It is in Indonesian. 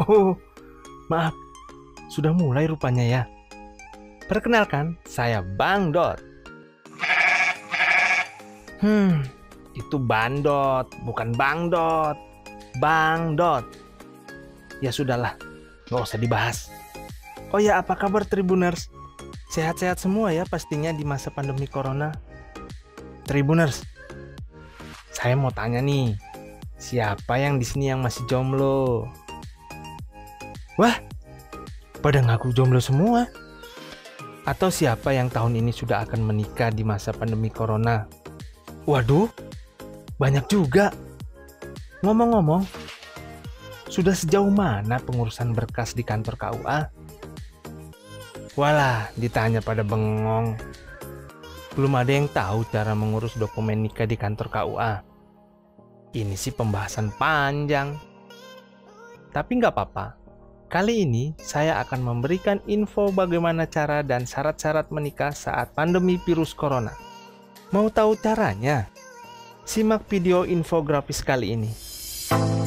Oh, maaf, sudah mulai rupanya ya. Perkenalkan, saya Bang Dot. Itu Bandot, bukan Bang Dot. Bang Dot. Ya sudahlah, nggak usah dibahas. Oh ya, apa kabar Tribuners? Sehat-sehat semua ya pastinya di masa pandemi Corona. Tribuners, saya mau tanya nih, siapa yang di sini yang masih jomblo? Wah, pada ngaku jomblo semua. Atau siapa yang tahun ini sudah akan menikah di masa pandemi Corona? Waduh, banyak juga. Ngomong-ngomong, sudah sejauh mana pengurusan berkas di kantor KUA? Walah, ditanya pada bengong. Belum ada yang tahu cara mengurus dokumen nikah di kantor KUA. Ini sih pembahasan panjang. Tapi nggak apa-apa. Kali ini saya akan memberikan info bagaimana cara dan syarat-syarat menikah saat pandemi virus corona. Mau tahu caranya? Simak video infografis kali ini.